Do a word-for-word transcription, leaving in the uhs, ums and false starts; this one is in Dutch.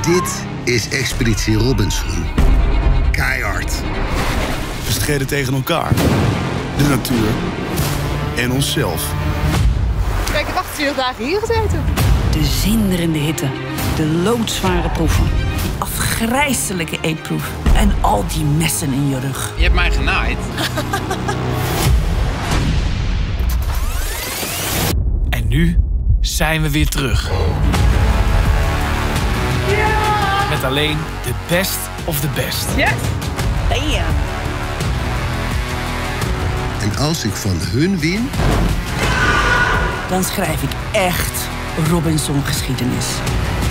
Dit is Expeditie Robinson. Keihard. We strijden tegen elkaar, de natuur en onszelf. Kijk, ik heb achtentwintig dagen hier gezeten. De zinderende hitte, de loodzware proeven, die afgrijselijke eetproef en al die messen in je rug. Je hebt mij genaaid. En nu zijn we weer terug. Ja! Met alleen de best of the best. Yes! Bam! En als ik van hun win... Dan schrijf ik echt Robinson-geschiedenis.